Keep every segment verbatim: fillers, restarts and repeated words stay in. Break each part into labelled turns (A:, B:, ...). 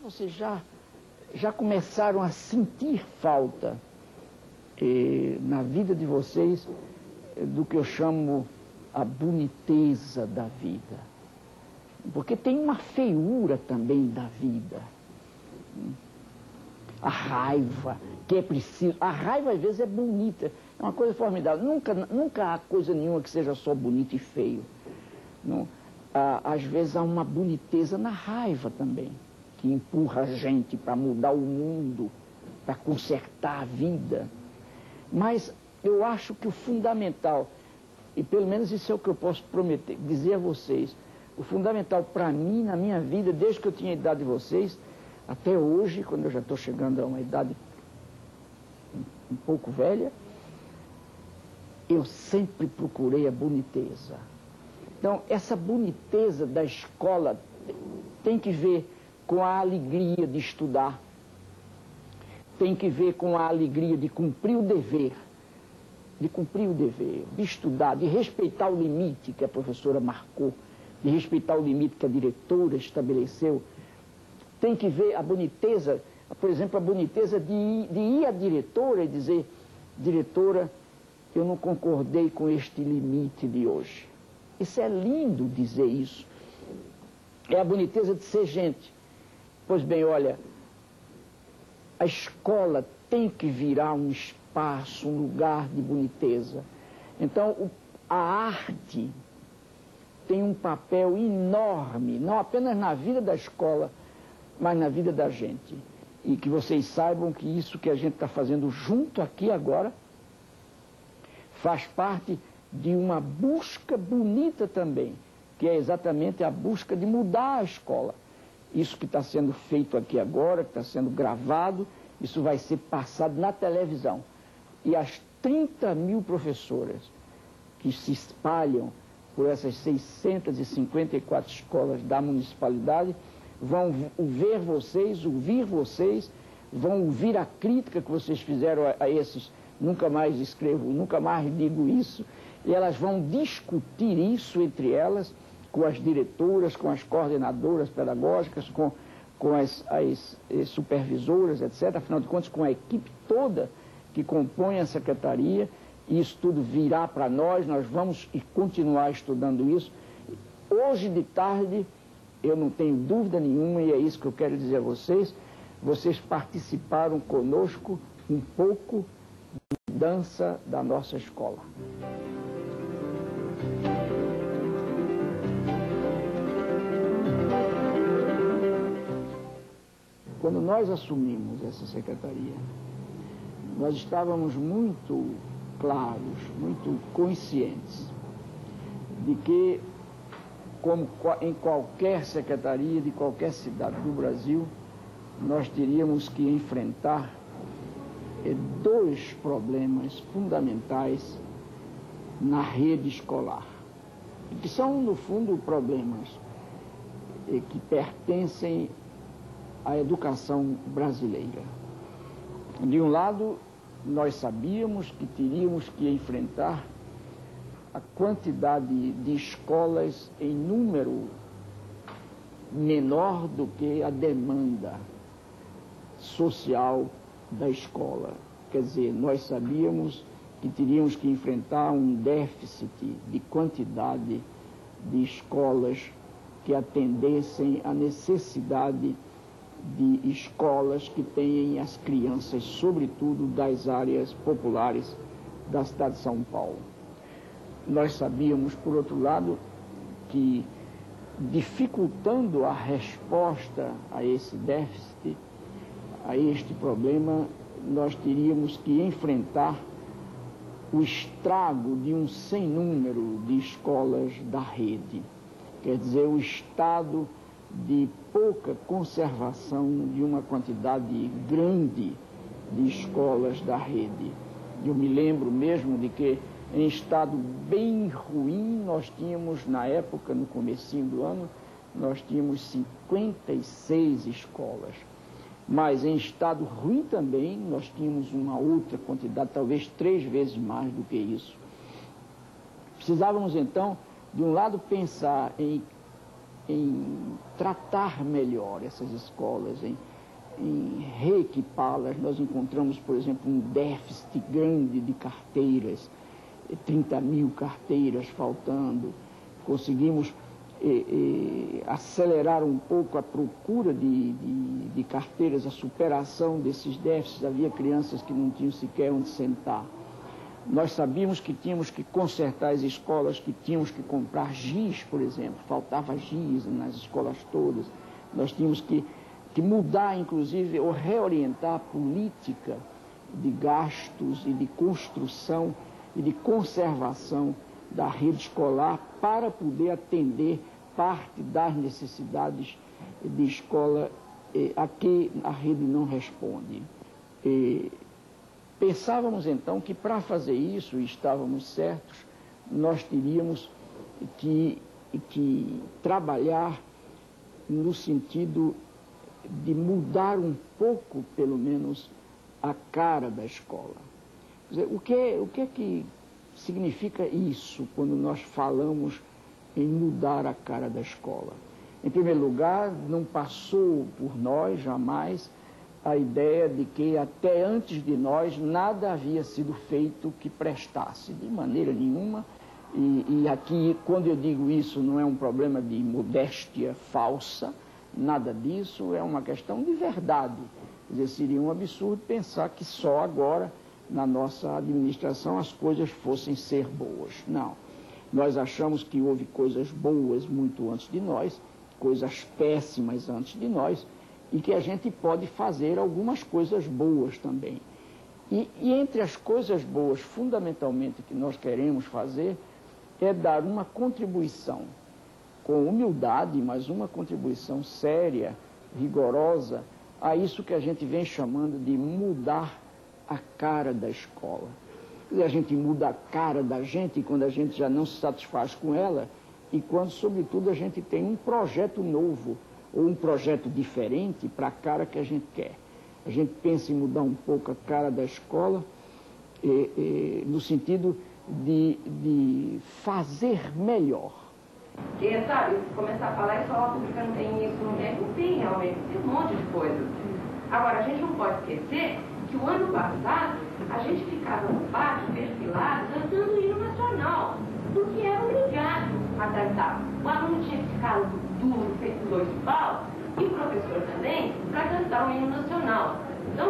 A: vocês já, já começaram a sentir falta eh, na vida de vocês eh, do que eu chamo a boniteza da vida? Porque tem uma feiura também da vida. A raiva, que é preciso... A raiva, às vezes, é bonita. É uma coisa formidável. Nunca, nunca há coisa nenhuma que seja só bonito e feio. Não? Ah, às vezes, há uma boniteza na raiva também, que empurra a gente para mudar o mundo, para consertar a vida. Mas eu acho que o fundamental, e pelo menos isso é o que eu posso prometer, dizer a vocês, o fundamental para mim, na minha vida, desde que eu tinha a idade de vocês, até hoje, quando eu já estou chegando a uma idade um, um pouco velha, eu sempre procurei a boniteza. Então, essa boniteza da escola tem que ver com a alegria de estudar, tem que ver com a alegria de cumprir o dever, de cumprir o dever, de estudar, de respeitar o limite que a professora marcou, de respeitar o limite que a diretora estabeleceu. Tem que ver a boniteza, por exemplo, a boniteza de ir, de ir à diretora e dizer: diretora, eu não concordei com este limite de hoje. Isso é lindo dizer isso. É a boniteza de ser gente. Pois bem, olha, a escola tem que virar um espaço, um lugar de boniteza. Então, o, a arte tem um papel enorme, não apenas na vida da escola, mas na vida da gente. E que vocês saibam que isso que a gente está fazendo junto aqui agora faz parte de uma busca bonita também, que é exatamente a busca de mudar a escola. Isso que está sendo feito aqui agora, que está sendo gravado, isso vai ser passado na televisão. E as trinta mil professoras que se espalham por essas seiscentas e cinquenta e quatro escolas da municipalidade vão ver vocês, ouvir vocês, vão ouvir a crítica que vocês fizeram a, a esses, nunca mais escrevo, nunca mais digo isso, e elas vão discutir isso entre elas, com as diretoras, com as coordenadoras pedagógicas, com, com as, as, as supervisoras, etcétera. Afinal de contas, com a equipe toda que compõe a secretaria, e isso tudo virá para nós, nós vamos e continuar estudando isso. Hoje de tarde, eu não tenho dúvida nenhuma, e é isso que eu quero dizer a vocês, vocês participaram conosco um pouco da mudança da nossa escola. Quando nós assumimos essa secretaria, nós estávamos muito claros, muito conscientes de que, como em qualquer secretaria de qualquer cidade do Brasil, nós teríamos que enfrentar dois problemas fundamentais na rede escolar, que são, no fundo, problemas que pertencem à educação brasileira. De um lado, nós sabíamos que teríamos que enfrentar a quantidade de escolas em número menor do que a demanda social da escola. Quer dizer, nós sabíamos que teríamos que enfrentar um déficit de quantidade de escolas que atendessem à necessidade de escolas que tenham as crianças, sobretudo das áreas populares da cidade de São Paulo. Nós sabíamos, por outro lado, que dificultando a resposta a esse déficit, a este problema, nós teríamos que enfrentar o estrago de um sem número de escolas da rede. Quer dizer, o estado de pouca conservação de uma quantidade grande de escolas da rede. Eu me lembro mesmo de que, em estado bem ruim, nós tínhamos, na época, no comecinho do ano, nós tínhamos cinquenta e seis escolas. Mas em estado ruim também, nós tínhamos uma outra quantidade, talvez três vezes mais do que isso. Precisávamos, então, de um lado, pensar em em tratar melhor essas escolas, em, em reequipá-las. Nós encontramos, por exemplo, um déficit grande de carteiras, trinta mil carteiras faltando. Conseguimos eh, eh, acelerar um pouco a procura de, de, de carteiras, a superação desses déficits. Havia crianças que não tinham sequer onde sentar. Nós sabíamos que tínhamos que consertar as escolas, que tínhamos que comprar giz, por exemplo. Faltava giz nas escolas todas. Nós tínhamos que, que mudar, inclusive, ou reorientar a política de gastos e de construção e de conservação da rede escolar para poder atender parte das necessidades de escola eh, a que a rede não responde. Eh, Pensávamos então que para fazer isso, e estávamos certos, nós teríamos que, que trabalhar no sentido de mudar um pouco, pelo menos, a cara da escola. Quer dizer, o que é, o que é que significa isso quando nós falamos em mudar a cara da escola? Em primeiro lugar, não passou por nós jamais a ideia de que até antes de nós nada havia sido feito que prestasse, de maneira nenhuma. E, e aqui, quando eu digo isso, não é um problema de modéstia falsa, nada disso, é uma questão de verdade. Quer dizer, seria um absurdo pensar que só agora, na nossa administração, as coisas fossem ser boas. Não. Nós achamos que houve coisas boas muito antes de nós, coisas péssimas antes de nós, e que a gente pode fazer algumas coisas boas também. E, e entre as coisas boas, fundamentalmente, que nós queremos fazer, é dar uma contribuição, com humildade, mas uma contribuição séria, rigorosa, a isso que a gente vem chamando de mudar a cara da escola. E a gente muda a cara da gente quando a gente já não se satisfaz com ela e quando, sobretudo, a gente tem um projeto novo, ou um projeto diferente para a cara que a gente quer. A gente pensa em mudar um pouco a cara da escola, eh, eh, no sentido de, de fazer melhor.
B: Porque, sabe, começar a falar e falar porque não tem isso, não tem, não tem realmente, tem um monte de coisa. Agora, a gente não pode esquecer que o ano passado a gente ficava no pátio, perfilado, cantando o hino nacional, porque era obrigado a cantar. O aluno tinha que ficar duro, feito dois paus, e o professor também, para cantar o hino nacional. Então,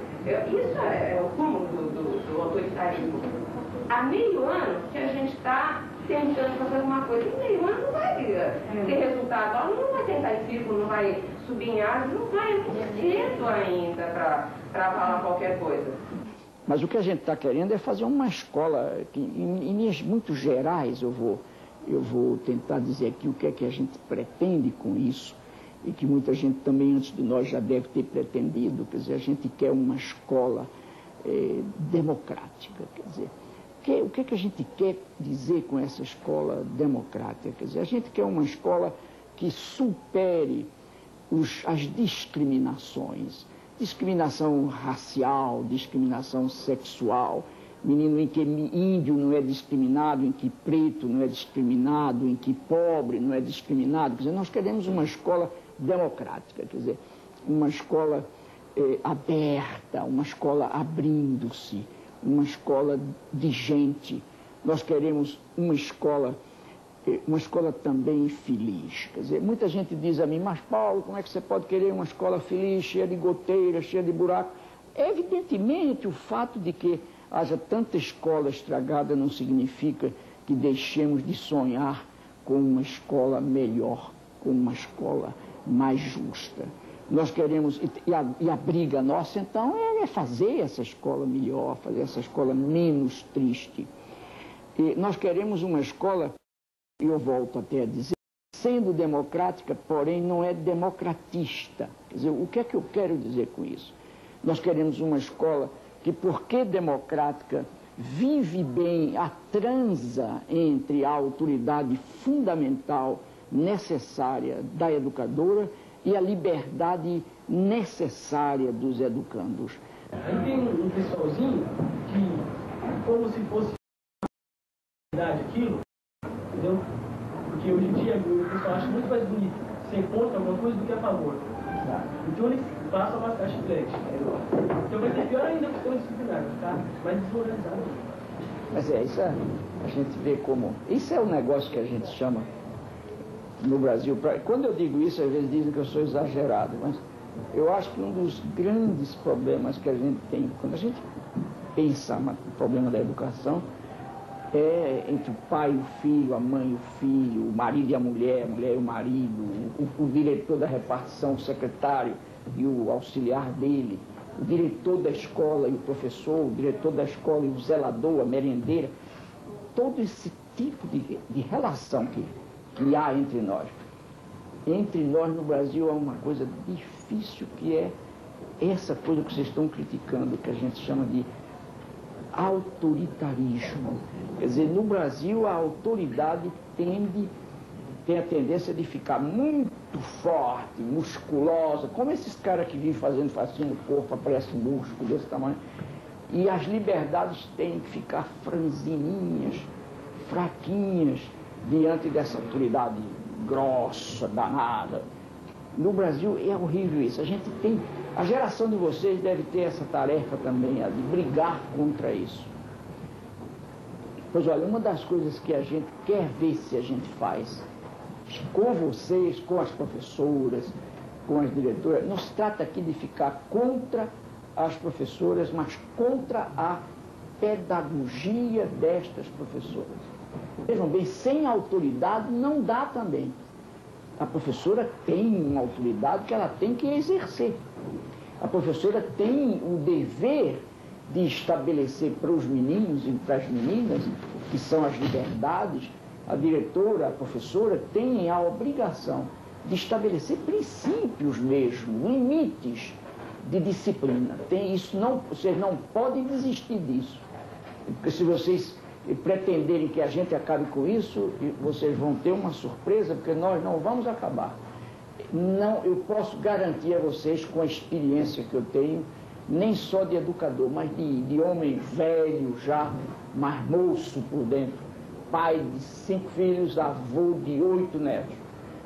B: isso é o cúmulo do, do, do autoritarismo. Há meio ano que a gente está tentando fazer alguma coisa. Em meio ano não vai ter resultado. O aluno não vai tentar em círculo, não vai subir em árvore, não vai. É muito cedo ainda para falar qualquer coisa.
A: Mas o que a gente está querendo é fazer uma escola, que, em, em linhas muito gerais, eu vou, eu vou tentar dizer aqui o que é que a gente pretende com isso, e que muita gente também antes de nós já deve ter pretendido. Quer dizer, a gente quer uma escola eh, democrática. Quer dizer, que, o que é que a gente quer dizer com essa escola democrática? Quer dizer, a gente quer uma escola que supere os, as discriminações, discriminação racial, discriminação sexual, menino em que índio não é discriminado, em que preto não é discriminado, em que pobre não é discriminado. Quer dizer, nós queremos uma escola democrática, quer dizer, uma escola eh, aberta, uma escola abrindo-se, uma escola de gente. Nós queremos uma escola, eh, uma escola também feliz. Quer dizer, muita gente diz a mim, mas Paulo, como é que você pode querer uma escola feliz, cheia de goteiras, cheia de buracos? Evidentemente, o fato de que haja tanta escola estragada não significa que deixemos de sonhar com uma escola melhor, com uma escola mais justa. Nós queremos, e a, e a briga nossa, então, é fazer essa escola melhor, fazer essa escola menos triste. E nós queremos uma escola, e eu volto até a dizer, sendo democrática, porém não é democratista. Quer dizer, o que é que eu quero dizer com isso? Nós queremos uma escola que, porque democrática, vive bem a transa entre a autoridade fundamental necessária da educadora e a liberdade necessária dos educandos.
C: Aí tem um pessoalzinho que, como se fosse aquilo, entendeu? Porque hoje em dia o pessoal acha muito mais bonito ser contra alguma coisa do que a favor. Então eles passam a mascar chiclete. Então vai ser pior ainda o sistema disciplinar, vai ficar mais desorganizado.
A: Mas é, isso é, a gente vê como... Isso é um negócio que a gente chama no Brasil... Pra, quando eu digo isso, às vezes dizem que eu sou exagerado, mas eu acho que um dos grandes problemas que a gente tem, quando a gente pensa no problema da educação, é entre o pai e o filho, a mãe e o filho, o marido e a mulher, a mulher e o marido, o, o diretor da repartição, o secretário e o auxiliar dele, o diretor da escola e o professor, o diretor da escola e o zelador, a merendeira, todo esse tipo de, de relação que, que há entre nós. Entre nós no Brasil há uma coisa difícil que é essa coisa que vocês estão criticando, que a gente chama de autoritarismo. Quer dizer, no Brasil a autoridade tende, tem a tendência de ficar muito forte, musculosa, como esses caras que vivem fazendo facinho no corpo, aparece músculo desse tamanho. E as liberdades têm que ficar franzininhas, fraquinhas, diante dessa autoridade grossa, danada. No Brasil é horrível isso. A gente tem, a geração de vocês deve ter essa tarefa também, a de brigar contra isso. Pois olha, uma das coisas que a gente quer ver se a gente faz com vocês, com as professoras, com as diretoras, não se trata aqui de ficar contra as professoras, mas contra a pedagogia destas professoras. Vejam bem, sem autoridade não dá também. A professora tem uma autoridade que ela tem que exercer. A professora tem o dever de estabelecer para os meninos e para as meninas, que são as liberdades. A diretora, a professora, tem a obrigação de estabelecer princípios mesmo, limites de disciplina. Tem isso, não, vocês não podem desistir disso. Porque se vocês pretenderem que a gente acabe com isso, vocês vão ter uma surpresa, porque nós não vamos acabar. Não, eu posso garantir a vocês, com a experiência que eu tenho, nem só de educador, mas de, de homem velho já, mas moço por dentro, pai de cinco filhos, avô de oito netos,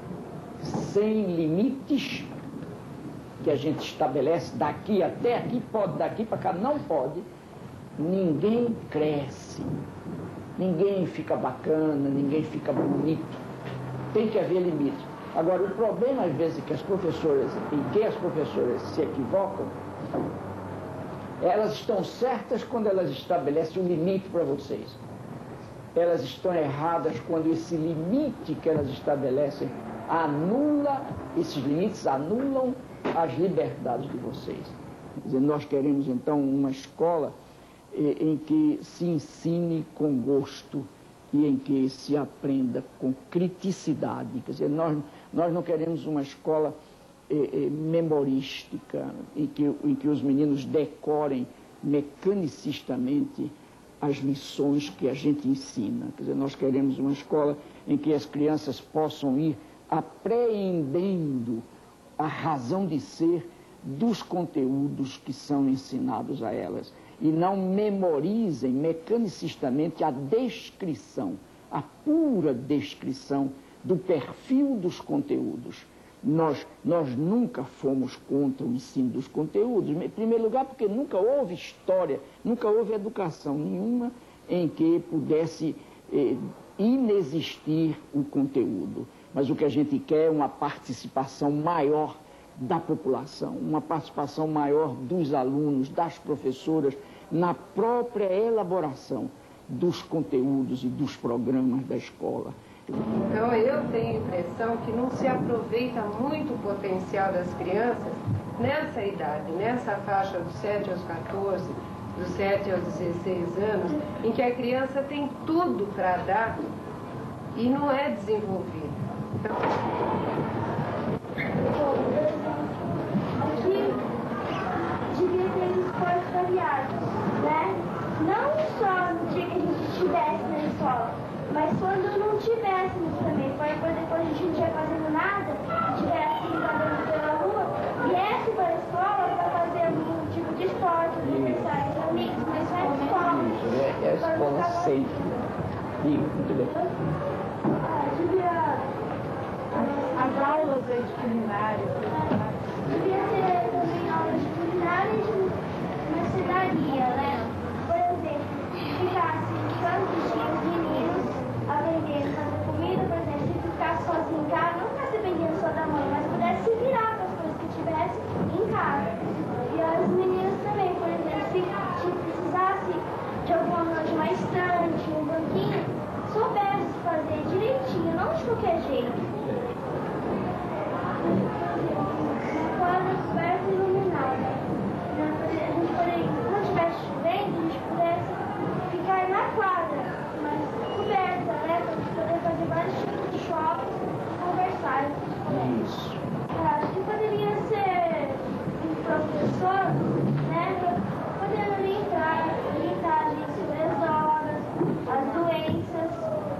A: sem limites que a gente estabelece, daqui até aqui pode, daqui para cá não pode, ninguém cresce, ninguém fica bacana, ninguém fica bonito, tem que haver limite. Agora, o problema às vezes é que as professoras, em que as professoras se equivocam, elas estão certas quando elas estabelecem um limite para vocês. Elas estão erradas quando esse limite que elas estabelecem anula, esses limites anulam as liberdades de vocês. Quer dizer, nós queremos então uma escola em que se ensine com gosto e em que se aprenda com criticidade. Quer dizer, nós, nós não queremos uma escola eh, eh, memorística, em que, em que os meninos decorem mecanicistamente as lições que a gente ensina. Quer dizer, nós queremos uma escola em que as crianças possam ir apreendendo a razão de ser dos conteúdos que são ensinados a elas e não memorizem mecanicistamente a descrição, a pura descrição do perfil dos conteúdos. Nós, nós nunca fomos contra o ensino dos conteúdos, em primeiro lugar porque nunca houve história, nunca houve educação nenhuma em que pudesse eh, inexistir o conteúdo. Mas o que a gente quer é uma participação maior da população, uma participação maior dos alunos, das professoras, na própria elaboração dos conteúdos e dos programas da escola.
B: Então, eu tenho a impressão que não se aproveita muito o potencial das crianças nessa idade, nessa faixa dos sete aos quatorze, dos sete aos dezesseis anos, em que a criança tem tudo para dar e não é desenvolvida. Então,
D: aqui devia ter esportes variados, né? Não só no dia que a gente estivesse na escola, mas quando não tivéssemos também. Foi por depois a gente não estiver fazendo nada, estivesse andando pela rua, viesse para a escola para fazer algum tipo de esporte, aniversário de amigos, mas não é a escola.
A: Isso, é, é a escola sempre. Diga, muito bem.
D: Ah, devia
E: também de culinária.
D: Devia ter também aulas de culinária e de marcenaria, né? Por exemplo, ficasse tantos dias os meninos aprendendo a fazer comida, por exemplo, se ficasse sozinho em casa, não ficasse dependendo só da mãe, mas pudesse se virar com as coisas que tivesse em casa. E as meninas também, por exemplo, se, se precisasse de alguma coisa, uma estante, um banquinho, soubesse fazer direitinho, não de qualquer jeito. Uma quadra coberta e iluminada. A gente poderia, quando estivesse chovendo, a gente pudesse ficar na quadra, mas coberta, né? Para a gente poder fazer vários tipos de shopping e conversar com os colegas. Acho que poderia ser um professor, né? Podendo orientar, orientar a gente sobre as drogas, as doenças,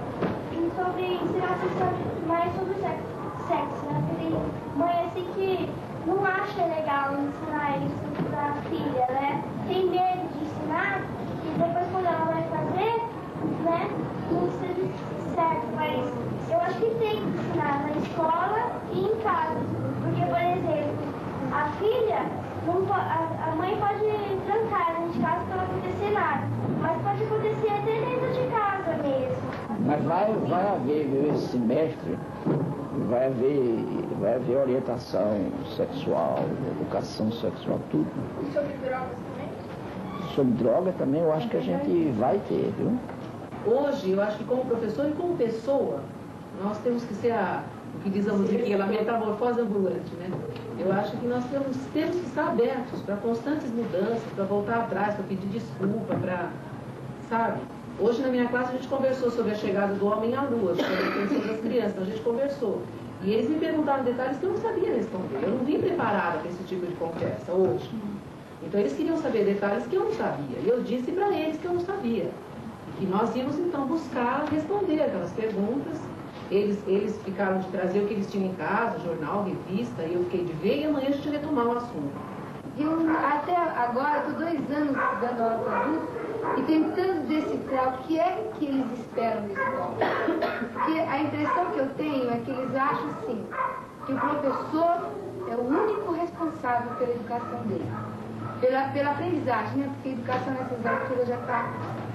D: e sobre ensinar mais sobre o sexo, sexo, né? Porque mãe assim que não acha legal ensinar isso pra filha, né? Tem medo de ensinar e depois quando ela vai fazer, né? Não seja certo, mas eu acho que tem que ensinar na escola e em casa. Porque, por exemplo, a filha, não po- a, a mãe pode trancar dentro de casa para não acontecer nada, mas pode acontecer até dentro de casa mesmo.
A: Mas vai, vai haver, viu, esse semestre, vai haver, vai haver orientação sexual, educação sexual, tudo.
E: E sobre drogas também?
A: Sobre droga também eu acho que a gente vai ter, viu?
F: Hoje, eu acho que como professor e como pessoa, nós temos que ser a, o que diz a musiquinha, a metamorfose ambulante, né? Eu acho que nós temos, temos que estar abertos para constantes mudanças, para voltar atrás, para pedir desculpa, para, sabe? Hoje na minha classe a gente conversou sobre a chegada do homem à lua, sobre a atenção das crianças, a gente conversou. E eles me perguntaram detalhes que eu não sabia responder. Eu não vim preparada para esse tipo de conversa hoje. Então eles queriam saber detalhes que eu não sabia. E eu disse para eles que eu não sabia. E nós íamos então buscar responder aquelas perguntas. Eles, eles ficaram de trazer o que eles tinham em casa, jornal, revista, e eu fiquei de ver, e amanhã a gente retomar o assunto.
G: Eu até agora estou dois anos dando aula para adultos e tentando decifrar o que é que eles esperam da escola. Porque a impressão que eu tenho é que eles acham assim, que o professor é o único responsável pela educação dele. Pela, pela aprendizagem, né? Porque a educação nessas alturas já está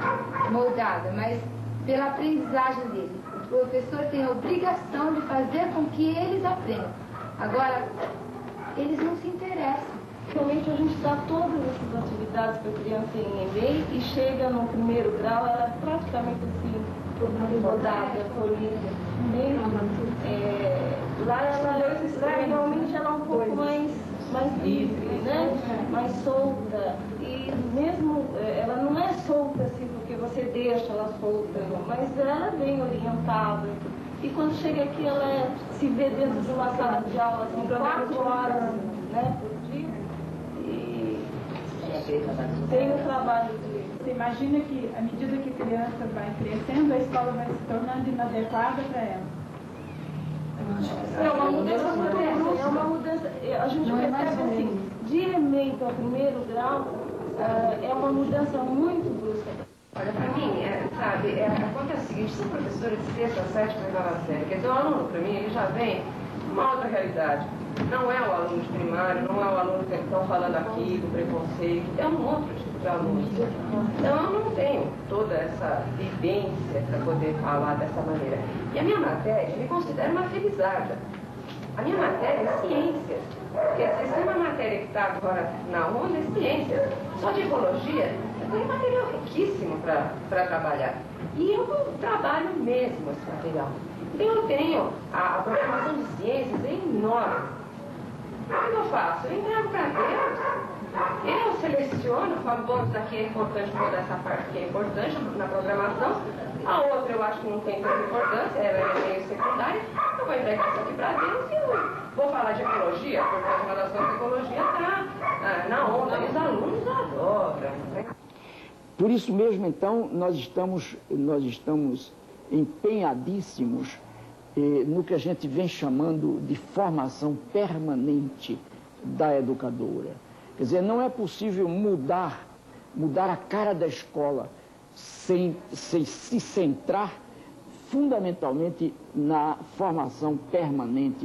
G: moldada, mas pela aprendizagem dele. O professor tem a obrigação de fazer com que eles aprendam. Agora, eles não se interessam.
H: Realmente a gente dá todas essas atividades para a criança em EMEI e chega no primeiro grau, ela é praticamente assim, rodada, polida. É, lá ela, lá realmente ela é um pouco mais, mais livre, né? Mais solta. E mesmo, ela não é solta assim porque você deixa ela solta, mas ela é bem orientada. E quando chega aqui ela é, se vê dentro de uma sala de aula assim, quatro horas, né, por dia. Tem o trabalho de...
E: Você imagina que, à medida que a criança vai crescendo, a escola vai se tornando inadequada para ela?
H: É uma mudança, é uma mudança, a gente percebe assim, de EMEI para o primeiro grau, é uma mudança muito brusca.
B: Olha, para mim, é, sabe, é, acontece o seguinte, sou professora de sexta, sétima e oitava série, quer dizer, o aluno, para mim, ele já vem uma outra realidade. Não é o aluno de primário, não é o aluno que estão falando aqui do preconceito, é um outro tipo de aluno. Então eu não tenho toda essa vivência para poder falar dessa maneira. E a minha matéria, eu me considero uma felizarda. A minha matéria é ciências. Porque se tem uma matéria que está agora na onda, é ciências. Só de ecologia, eu tenho material riquíssimo para trabalhar. E eu trabalho mesmo esse material. Então eu tenho, a, a programação de ciências é enorme. O que eu faço? Eu entrego para Deus. Eu seleciono, falo, bom, isso aqui é importante, vou dar essa parte que é importante na programação. A outra eu acho que não tem tanta importância, ela é meio secundária. Eu vou entregar isso aqui para Deus e eu vou falar de ecologia, porque uma das coisas de ecologia está ah, na onda, e os alunos adoram. Né?
A: Por isso mesmo, então, nós estamos, nós estamos empenhadíssimos eh, no que a gente vem chamando de formação permanente da educadora. Quer dizer, não é possível mudar, mudar a cara da escola sem, sem se centrar fundamentalmente na formação permanente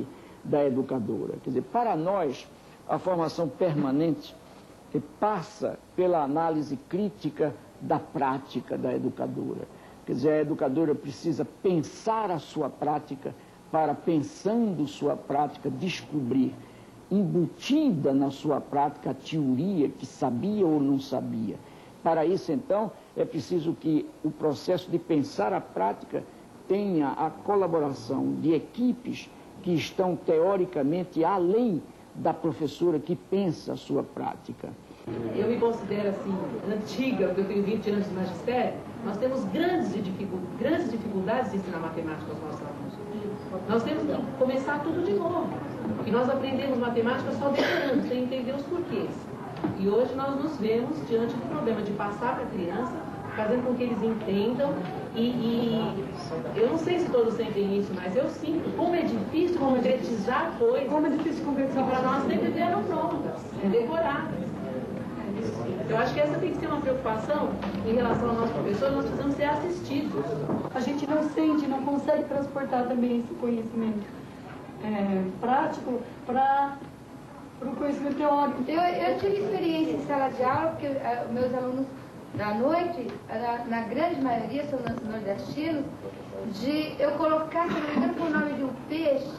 A: da educadora. Quer dizer, para nós, a formação permanente passa pela análise crítica da prática da educadora. Quer dizer, a educadora precisa pensar a sua prática para, pensando sua prática, descobrir, embutida na sua prática, a teoria que sabia ou não sabia. Para isso, então, é preciso que o processo de pensar a prática tenha a colaboração de equipes que estão, teoricamente, além da professora que pensa a sua prática.
F: Eu me considero, assim, antiga, porque eu tenho vinte anos de magistério. Nós temos grandes, dificu grandes dificuldades de ensinar matemática aos nossos alunos. Nós temos que começar tudo de novo. Porque nós aprendemos matemática só decorando, sem entender os porquês. E hoje nós nos vemos diante do problema de passar para a criança, fazendo com que eles entendam. E, e eu não sei se todos sentem isso, mas eu sinto como é difícil concretizar coisas. Como é difícil concretizar coisas. Para nós sempre vieram prontas, decoradas. Eu acho que essa tem que ser uma preocupação em relação ao nosso professor, nós precisamos ser assistidos.
I: A gente não sente, não consegue transportar também esse conhecimento é, prático para o conhecimento teórico.
G: Eu, eu tive experiência em sala de aula, porque uh, meus alunos da noite, na, na grande maioria, são nordestinos, de eu colocar, se não me engano, o nome de um peixe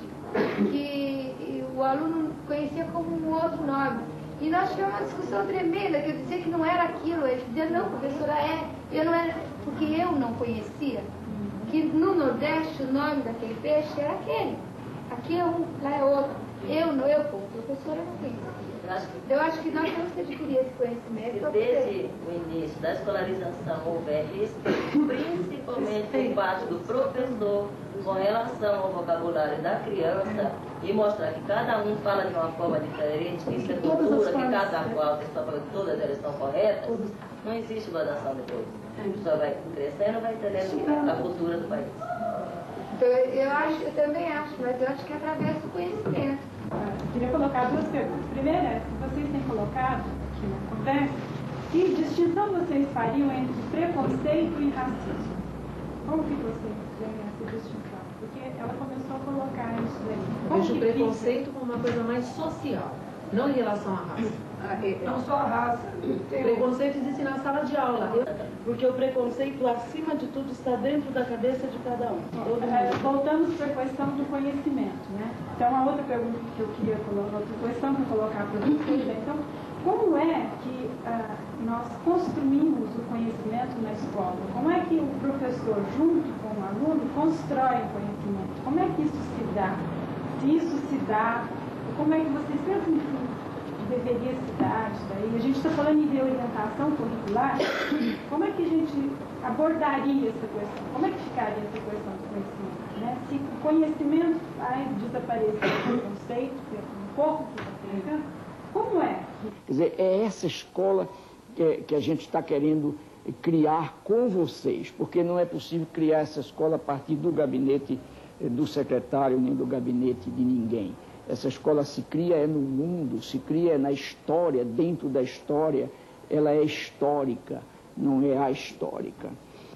G: que o aluno conhecia como um outro nome. E nós tivemos uma discussão tremenda, que eu dizia que não era aquilo. Ele dizia, não, professora, é. Eu não era, porque eu não conhecia. Que no Nordeste o nome daquele peixe era aquele. Aqui é um, lá é outro. Eu, não, eu como professora, não conhecia. Eu acho que nós temos que adquirir esse conhecimento.
J: Desde o início da escolarização houver respeito, principalmente por parte do professor, com relação ao vocabulário da criança, e mostrar que cada um fala de uma forma diferente, que isso é cultura, que cada qual está falando, todas elas estão corretas, não existe gozação depois. A pessoa vai crescendo, vai entendendo a cultura do país.
G: Então, eu, acho, eu também acho, mas eu acho que é através do conhecimento.
E: Eu queria colocar duas perguntas. Primeira é, se vocês têm colocado, que não acontece, que distinção vocês fariam entre preconceito e racismo? Como que vocês veem essa distinção? Porque ela começou a colocar isso daí.
F: Eu vejo o preconceito como uma coisa mais social, não em relação à raça.
I: Não só a raça.
F: O preconceito existe na sala de aula. Eu...
I: Porque o preconceito, acima de tudo, está dentro da cabeça de cada um.
E: É, voltamos para a questão do conhecimento, né? Então, a outra pergunta que eu queria colocar, outra questão para colocar para vocês é, então, como é que ah, nós construímos o conhecimento na escola? Como é que o professor, junto com o aluno, constrói o conhecimento? Como é que isso se dá? Se isso se dá, como é que vocês pensam que deveria se dar isso daí? A gente está falando em reorientação curricular. Como é que a gente abordaria essa questão? Como é que ficaria essa questão do conhecimento? Né? Se o conhecimento vai desaparecer, o conceito, um pouco que está pegando, como é?
A: Quer dizer, é essa escola que, que a gente está querendo criar com vocês, porque não é possível criar essa escola a partir do gabinete do secretário, nem do gabinete de ninguém. Essa escola se cria é no mundo, se cria na história, dentro da história, ela é histórica, não é ahistórica.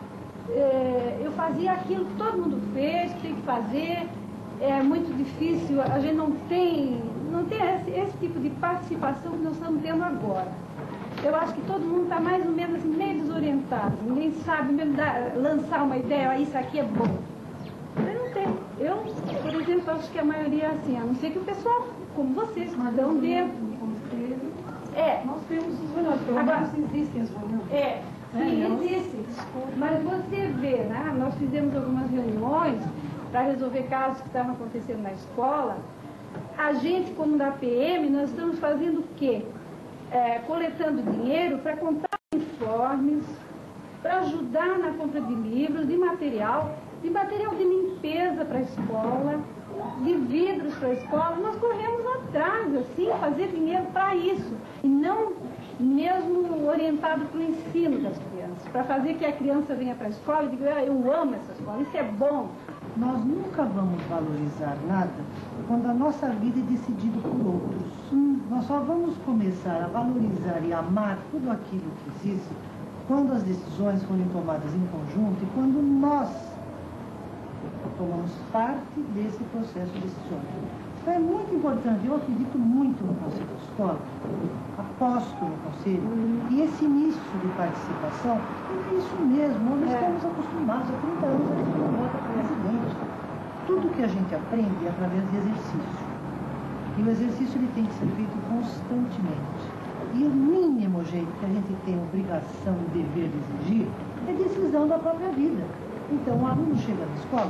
K: É, eu fazia aquilo que todo mundo fez, tem que fazer, é muito difícil, a gente não tem, não tem esse, esse tipo de participação que nós estamos tendo agora. Eu acho que todo mundo está mais ou menos assim, meio desorientado, ninguém sabe mesmo dar, lançar uma ideia, ah, isso aqui é bom. Eu não tenho. Eu, por exemplo, acho que a maioria é assim, a não ser que o pessoal, como vocês, estão dentro. É.
I: Nós temos os valores, pelo menos existem os valores.
K: É, sim, existem. Mas você vê, né? Nós fizemos algumas reuniões para resolver casos que estavam acontecendo na escola. A gente, como da P M, nós estamos fazendo o quê? É, coletando dinheiro para comprar uniformes, para ajudar na compra de livros, de material, de material de limpeza para a escola, de vidros para a escola. Nós corremos atrás, assim, fazer dinheiro para isso. E não mesmo orientado para o ensino das crianças, para fazer que a criança venha para a escola e diga, eu amo essa escola, isso é bom.
L: Nós nunca vamos valorizar nada quando a nossa vida é decidida por outros. Hum. Nós só vamos começar a valorizar e amar tudo aquilo que existe quando as decisões forem tomadas em conjunto e quando nós tomamos parte desse processo decisório. Então é muito importante, eu acredito muito no Conselho de Escola, aposto no Conselho, uhum. E esse início de participação é isso mesmo, nós é. estamos acostumados, há trinta anos a gente não vota presidente. Tudo que a gente aprende é através de exercício. E o exercício ele tem que ser feito constantemente. E o mínimo jeito que a gente tem obrigação e dever de exigir é decisão da própria vida. Então o aluno chega na escola,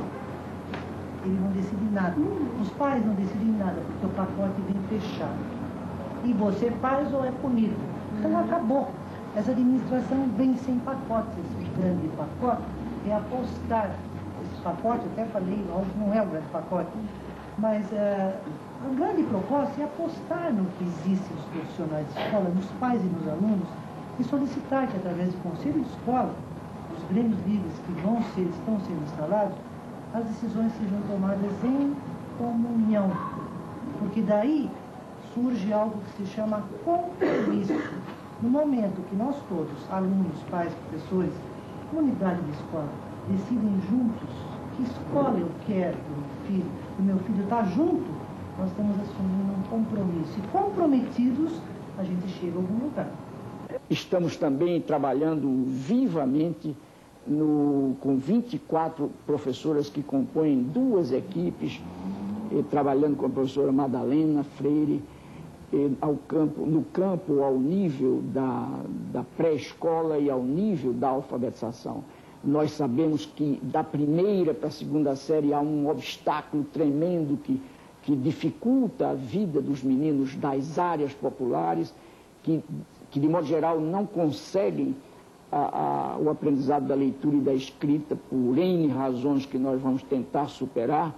L: ele não decide nada. Os pais não decidem nada, porque o pacote vem fechado. E você faz ou é punido. Então acabou. Essa administração vem sem pacote. Esse grande pacote é apostar. Esse pacote, até falei, não é o grande pacote, mas uh, a grande proposta é apostar no que existe nos profissionais de escola, nos pais e nos alunos, e solicitar que, através do Conselho de Escola, os grêmios livres que vão ser, estão sendo instalados, as decisões sejam tomadas em comunhão. Porque daí surge algo que se chama compromisso. No momento que nós todos, alunos, pais, professores, comunidade de escola, decidem juntos que escola eu quero do meu filho, o meu filho está junto, nós estamos assumindo um compromisso. E comprometidos, a gente chega a algum lugar.
A: Estamos também trabalhando vivamente no, com vinte e quatro professoras que compõem duas equipes, eh, trabalhando com a professora Madalena Freire, eh, ao campo, no campo ao nível da, da pré-escola e ao nível da alfabetização. Nós sabemos que da primeira para a segunda série há um obstáculo tremendo que, que dificulta a vida dos meninos das áreas populares, que, que de modo geral não conseguem a, a, o aprendizado da leitura e da escrita por N razões que nós vamos tentar superar.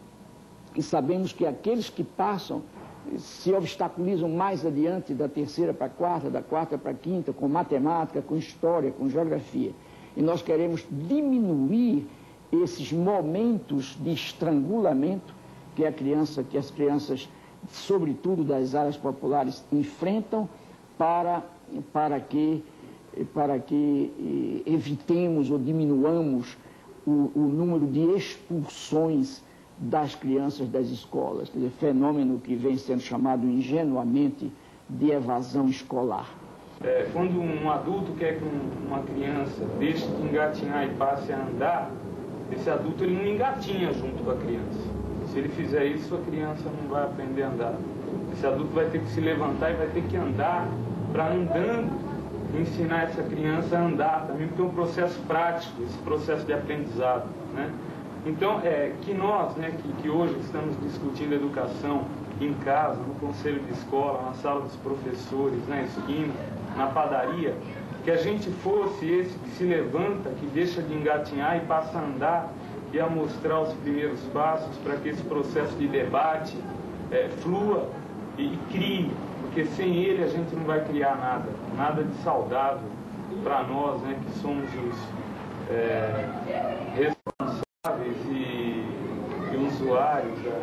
A: E sabemos que aqueles que passam se obstaculizam mais adiante da terceira para a quarta, da quarta para a quinta, com matemática, com história, com geografia. E nós queremos diminuir esses momentos de estrangulamento que a criança, que as crianças, sobretudo das áreas populares, enfrentam para, para que, para que evitemos ou diminuamos o, o número de expulsões das crianças das escolas, quer dizer, fenômeno que vem sendo chamado ingenuamente de evasão escolar.
M: É, quando um adulto quer que um, uma criança deixe de engatinhar e passe a andar, esse adulto ele não engatinha junto com a criança. Se ele fizer isso, a criança não vai aprender a andar. Esse adulto vai ter que se levantar e vai ter que andar para, andando, ensinar essa criança a andar também, porque é um processo prático, esse processo de aprendizado, né? Então, é, que nós, né, que, que hoje estamos discutindo educação em casa, no conselho de escola, na sala dos professores, na esquina, na padaria, que a gente fosse esse que se levanta, que deixa de engatinhar e passa a andar e a mostrar os primeiros passos para que esse processo de debate é, flua e, e crie, porque sem ele a gente não vai criar nada, nada de saudável para nós, né, que somos os é, responsáveis e, e usuários da,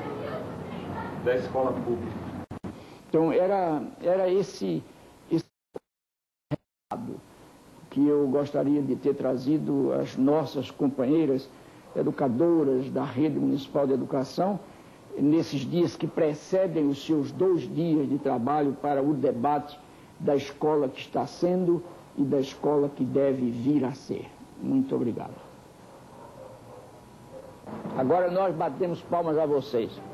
M: da escola pública.
A: Então era, era esse, esse recado que eu gostaria de ter trazido às nossas companheiras educadoras da Rede Municipal de Educação, nesses dias que precedem os seus dois dias de trabalho para o debate da escola que está sendo e da escola que deve vir a ser. Muito obrigado. Agora nós batemos palmas a vocês.